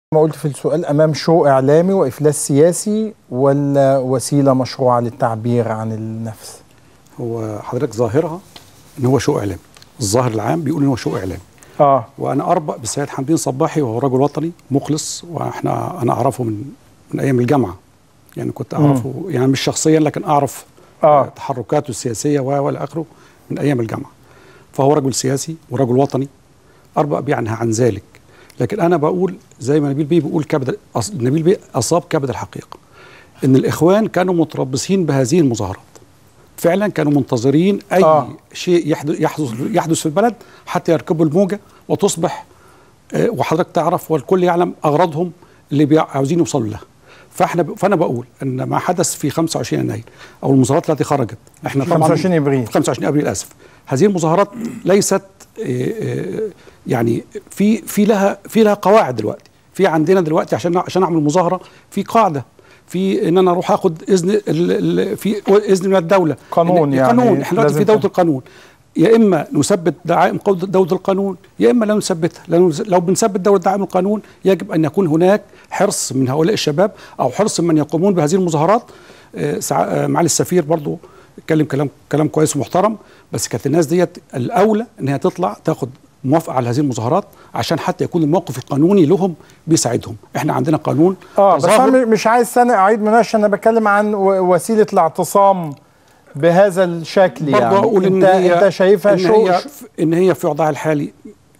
ما قلت في السؤال أمام شو إعلامي وإفلاس سياسي ولا وسيلة مشروعة للتعبير عن النفس؟ هو حضرتك ظاهرها إن هو شو إعلامي، الظاهر العام بيقول إن هو شو إعلامي. وأنا أربأ بالسيد حمدين صباحي وهو رجل وطني مخلص، أنا أعرفه من أيام الجامعة، يعني كنت أعرفه يعني مش شخصيا لكن أعرف تحركاته السياسية وإلى آخره من أيام الجامعة. فهو رجل سياسي ورجل وطني، أربأ بيعنها عن ذلك. لكن أنا بقول زي ما نبيل بيه بيقول نبيل بيه أصاب كبد الحقيقة، إن الإخوان كانوا متربصين بهذه المظاهرات، فعلا كانوا منتظرين أي شيء يحدث في البلد حتى يركبوا الموجة وتصبح وحضرتك تعرف والكل يعلم أغراضهم اللي عاوزين يوصلوا لها. فأنا بقول إن ما حدث في 25 يناير أو المظاهرات التي خرجت، احنا 25 ابريل 25 ابريل اسف، هذه المظاهرات ليست يعني في لها قواعد دلوقتي. في عندنا دلوقتي عشان اعمل مظاهره في قاعده، في ان انا اروح اخد اذن في اذن من الدوله، قانون يعني قانون. احنا دلوقتي في دوله القانون، يا اما نثبت دعائم دوله القانون يا اما لا نثبتها. لو بنثبت دعائم القانون يجب ان يكون هناك حرص من هؤلاء الشباب او حرص من يقومون بهذه المظاهرات. معالي السفير برضو اتكلم كلام كويس ومحترم، بس كانت الناس ديت الاولى ان هي تطلع تاخد موافقه على هذه المظاهرات عشان حتى يكون الموقف القانوني لهم بيساعدهم. احنا عندنا قانون بس انا مش عايز سنة اعيد مناقشه، انا بتكلم عن وسيله الاعتصام بهذا الشكل. يعني أقول انت شايفها ان هي في وضعها الحالي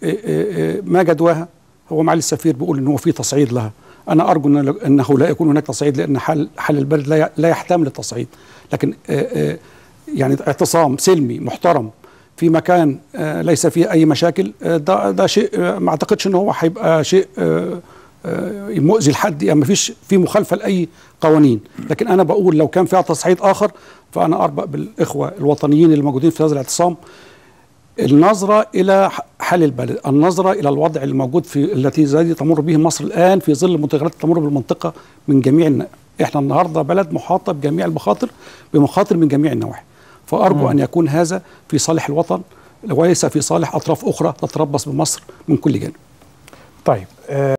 ما جدواها. هو معالي السفير بيقول ان هو في تصعيد لها، انا ارجو انه لا يكون هناك تصعيد، لان حل البلد لا يحتمل التصعيد. لكن يعني اعتصام سلمي محترم في مكان ليس فيه اي مشاكل، ده شيء ما اعتقدش ان هو هيبقى شيء مؤذي لحد، يعني ما فيش في مخالفه لاي قوانين. لكن انا بقول لو كان فيها تصعيد اخر، فانا اربأ بالاخوه الوطنيين اللي موجودين في هذا الاعتصام النظره الى حل البلد، النظره الى الوضع الموجود التي تمر به مصر الان في ظل المتغيرات تمر بالمنطقه من جميع احنا النهارده بلد محاطه بجميع بمخاطر من جميع النواحي. فارجو ان يكون هذا في صالح الوطن وليس في صالح اطراف اخرى تتربص بمصر من كل جانب. طيب